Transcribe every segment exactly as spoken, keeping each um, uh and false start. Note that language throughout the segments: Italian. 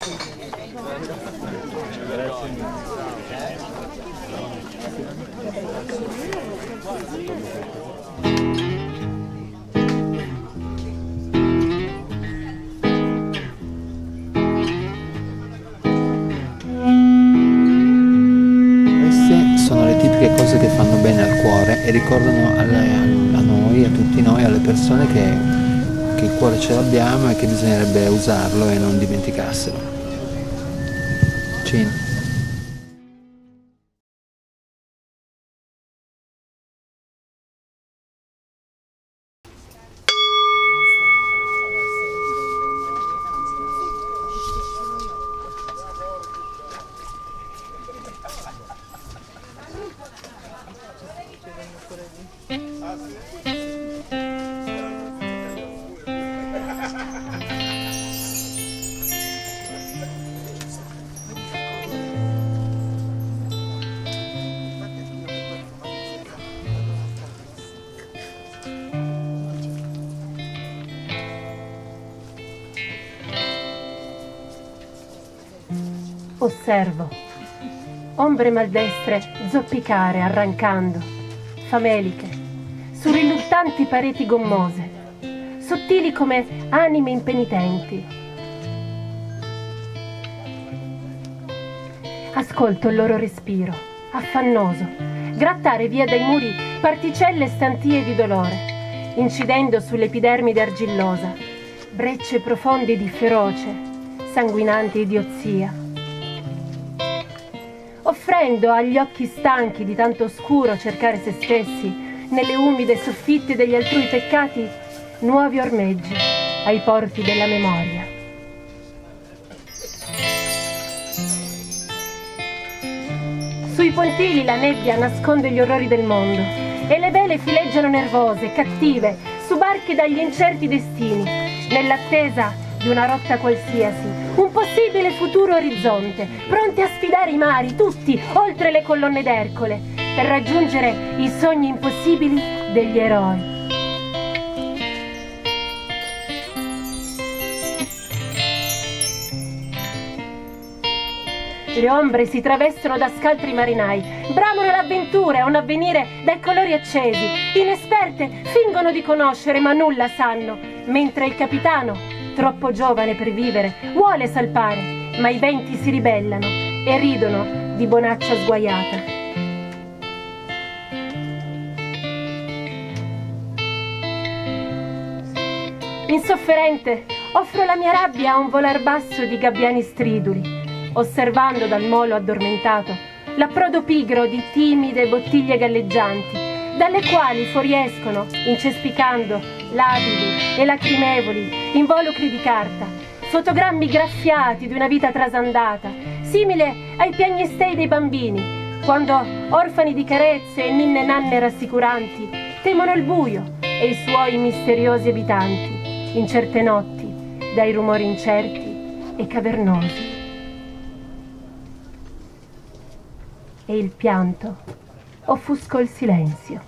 Cose che fanno bene al cuore e ricordano alle, a noi, a tutti noi, alle persone che, che il cuore ce l'abbiamo e che bisognerebbe usarlo e non dimenticarselo. Cin. Osservo ombre maldestre zoppicare arrancando, fameliche, su riluttanti pareti gommose, sottili come anime impenitenti. Ascolto il loro respiro, affannoso, grattare via dai muri particelle stantie di dolore, incidendo sull'epidermide argillosa, brecce profonde di feroce, sanguinante idiozia. Offrendo agli occhi stanchi di tanto oscuro cercare se stessi nelle umide soffitte degli altrui peccati nuovi ormeggi ai porti della memoria. Sui pontili la nebbia nasconde gli orrori del mondo e le vele fileggiano nervose, cattive, su barche dagli incerti destini, nell'attesa di una rotta qualsiasi, un possibile futuro orizzonte, pronti a sfidare i mari, tutti, oltre le colonne d'Ercole, per raggiungere i sogni impossibili degli eroi. Le ombre si travestono da scaltri marinai, bramano l'avventura e un avvenire dai colori accesi, inesperte fingono di conoscere ma nulla sanno, mentre il capitano, troppo giovane per vivere, vuole salpare, ma i venti si ribellano e ridono di bonaccia sguaiata. Insofferente, offro la mia rabbia a un volar basso di gabbiani striduli, osservando dal molo addormentato l'approdo pigro di timide bottiglie galleggianti, dalle quali fuoriescono, incespicando, labili e lacrimevoli, involucri di carta, fotogrammi graffiati di una vita trasandata, simile ai piagnistei dei bambini, quando, orfani di carezze e ninne nanne rassicuranti, temono il buio e i suoi misteriosi abitanti, in certe notti, dai rumori incerti e cavernosi. E il pianto offusco il silenzio.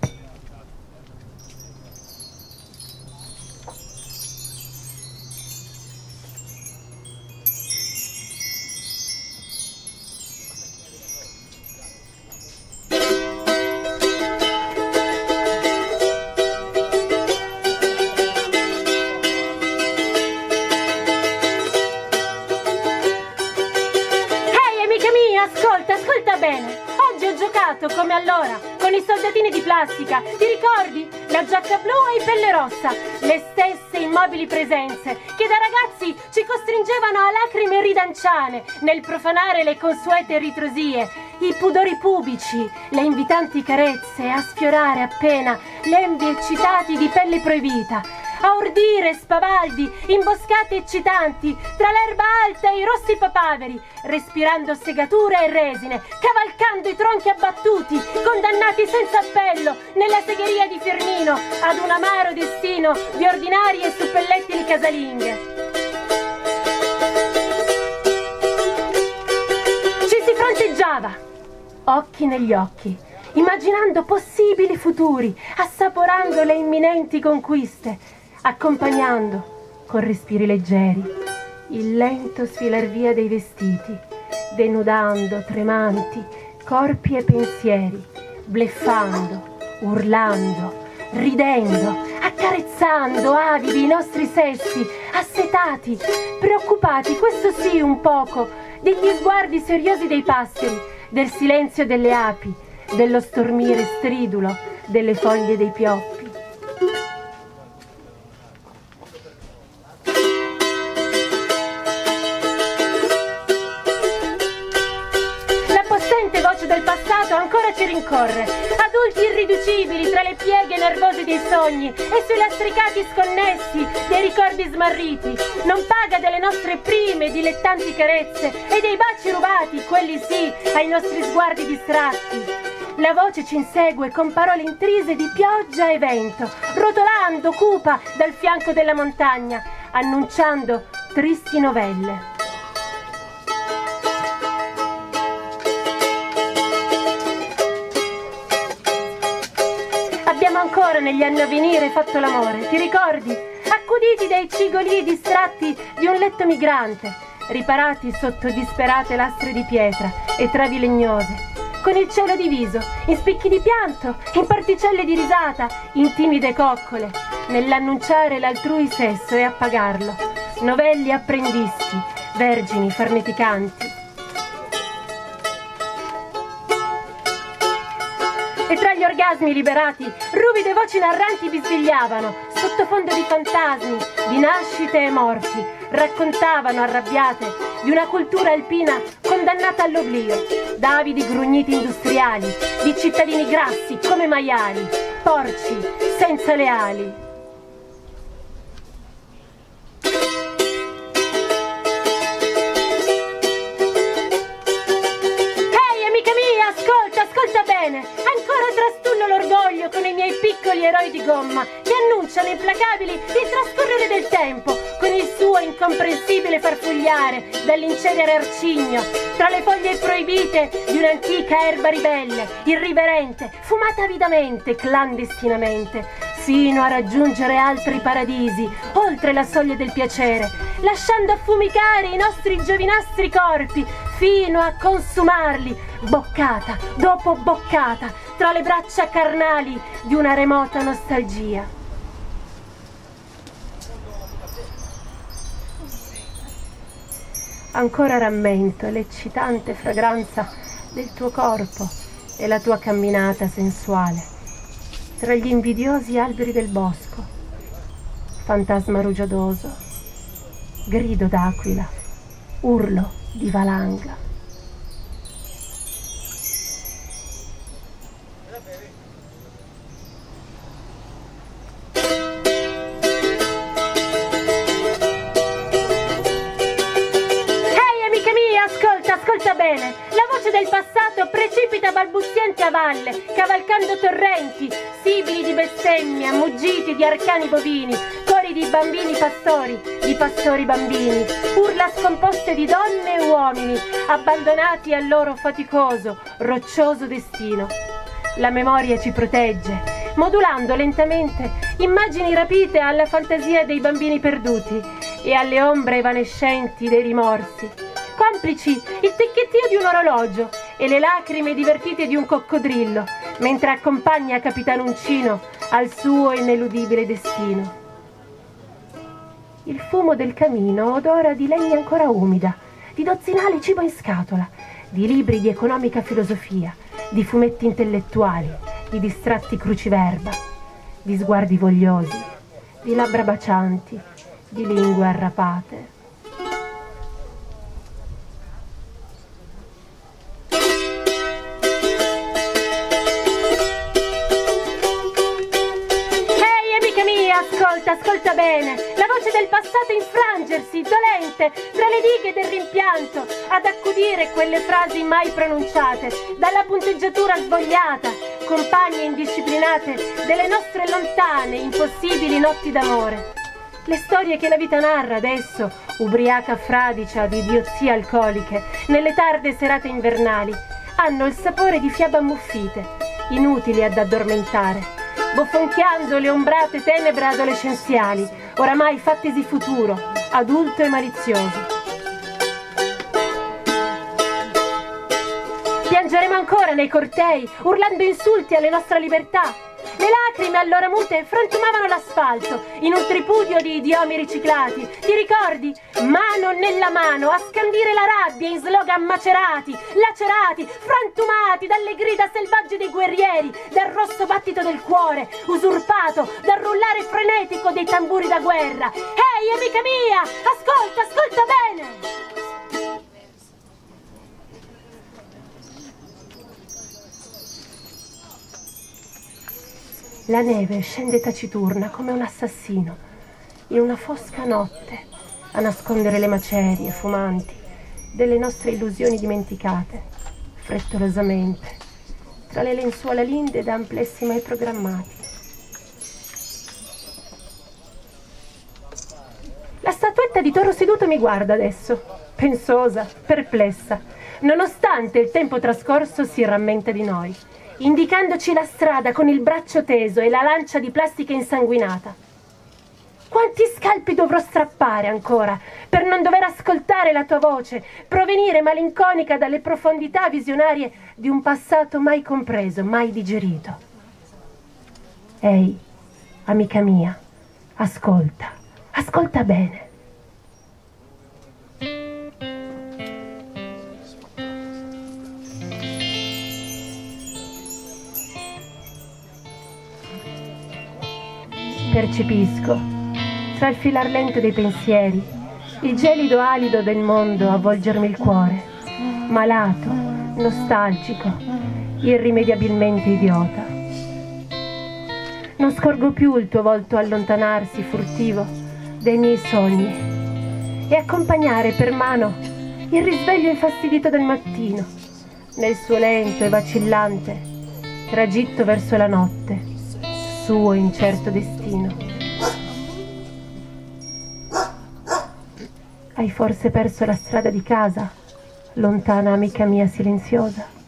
Ascolta, ascolta bene. Oggi ho giocato come allora, con i soldatini di plastica. Ti ricordi? La giacca blu e il pelle rossa. Le stesse immobili presenze che da ragazzi ci costringevano a lacrime ridanciane nel profanare le consuete ritrosie, i pudori pubici, le invitanti carezze, a sfiorare appena lembi eccitati di pelle proibita, a ordire spavaldi, imboscate eccitanti, tra l'erba alta e i rossi papaveri, respirando segatura e resine, cavalcando i tronchi abbattuti, condannati senza appello, nella segheria di Firmino, ad un amaro destino di ordinari e suppellettili casalinghe. Ci si fronteggiava, occhi negli occhi, immaginando possibili futuri, assaporando le imminenti conquiste, accompagnando con respiri leggeri il lento sfilar via dei vestiti, denudando, tremanti, corpi e pensieri, bleffando, urlando, ridendo, accarezzando, avidi i nostri sessi, assetati, preoccupati, questo sì un poco, degli sguardi seriosi dei passeri, del silenzio delle api, dello stormire stridulo delle foglie dei pioppi. Voce del passato ancora ci rincorre, adulti irriducibili tra le pieghe nervose dei sogni e sui lastricati sconnessi dei ricordi smarriti, non paga delle nostre prime dilettanti carezze e dei baci rubati, quelli sì, ai nostri sguardi distratti. La voce ci insegue con parole intrise di pioggia e vento, rotolando cupa dal fianco della montagna, annunciando tristi novelle. Abbiamo ancora negli anni a venire fatto l'amore, ti ricordi? Accuditi dai cigolii distratti di un letto migrante, riparati sotto disperate lastre di pietra e travi legnose, con il cielo diviso in spicchi di pianto, in particelle di risata, in timide coccole, nell'annunciare l'altrui sesso e appagarlo, novelli apprendisti, vergini farneticanti. E tra gli orgasmi liberati, ruvide voci narranti bisbigliavano, sottofondo di fantasmi, di nascite e morti, raccontavano arrabbiate di una cultura alpina condannata all'oblio, da avidi grugniti industriali, di cittadini grassi come maiali, porci senza le ali. Ascolta bene, ancora trastullo l'orgoglio con i miei piccoli eroi di gomma che annunciano implacabili il trascorrere del tempo con il suo incomprensibile farfugliare dall'incedere arcigno tra le foglie proibite di un'antica erba ribelle, irriverente, fumata avidamente, clandestinamente, fino a raggiungere altri paradisi oltre la soglia del piacere, lasciando affumicare i nostri giovinastri corpi fino a consumarli boccata dopo boccata tra le braccia carnali di una remota nostalgia. Ancora rammento l'eccitante fragranza del tuo corpo e la tua camminata sensuale tra gli invidiosi alberi del bosco, fantasma rugiadoso, grido d'aquila, urlo di valanga. Ascolta bene, la voce del passato precipita balbuziente a valle, cavalcando torrenti, sibili di bestemmia, muggiti di arcani bovini, cori di bambini pastori, di pastori bambini, urla scomposte di donne e uomini, abbandonati al loro faticoso, roccioso destino. La memoria ci protegge, modulando lentamente immagini rapite alla fantasia dei bambini perduti e alle ombre evanescenti dei rimorsi. Complici il ticchettio di un orologio e le lacrime divertite di un coccodrillo, mentre accompagna Capitan Uncino al suo ineludibile destino. Il fumo del camino odora di legna ancora umida, di dozzinale cibo in scatola, di libri di economica filosofia, di fumetti intellettuali, di distratti cruciverba, di sguardi vogliosi, di labbra bacianti, di lingue arrapate. Ascolta, ascolta bene, la voce del passato infrangersi, dolente, tra le dighe del rimpianto, ad accudire quelle frasi mai pronunciate, dalla punteggiatura svogliata, compagne indisciplinate delle nostre lontane, impossibili notti d'amore. Le storie che la vita narra adesso, ubriaca fradicia di idiozie alcoliche, nelle tarde serate invernali, hanno il sapore di fiabe ammuffite, inutili ad addormentare, bofonchiando le ombrate tenebre adolescenziali, oramai fattesi futuro, adulto e malizioso. Piangeremo ancora nei cortei, urlando insulti alle nostre libertà. Le lacrime allora mute frantumavano l'asfalto in un tripudio di idiomi riciclati. Ti ricordi? Mano nella mano a scandire la rabbia in slogan macerati, lacerati, frantumati dalle grida selvagge dei guerrieri, dal rosso battito del cuore, usurpato dal rullare frenetico dei tamburi da guerra. Ehi, amica mia, ascolta, ascolta bene! La neve scende taciturna come un assassino in una fosca notte a nascondere le macerie fumanti delle nostre illusioni dimenticate, frettolosamente, tra le lenzuola linde da amplessi mai programmati. La statuetta di toro seduto mi guarda adesso, pensosa, perplessa, nonostante il tempo trascorso si rammenta di noi, indicandoci la strada con il braccio teso e la lancia di plastica insanguinata. Quanti scalpi dovrò strappare ancora per non dover ascoltare la tua voce, provenire malinconica dalle profondità visionarie di un passato mai compreso, mai digerito? Ehi, amica mia, ascolta, ascolta bene. Percepisco, tra il filar lento dei pensieri, il gelido alido del mondo avvolgermi il cuore, malato, nostalgico, irrimediabilmente idiota. Non scorgo più il tuo volto allontanarsi furtivo dai miei sogni e accompagnare per mano il risveglio infastidito del mattino nel suo lento e vacillante tragitto verso la notte, suo incerto destino. Hai forse perso la strada di casa, lontana amica mia silenziosa?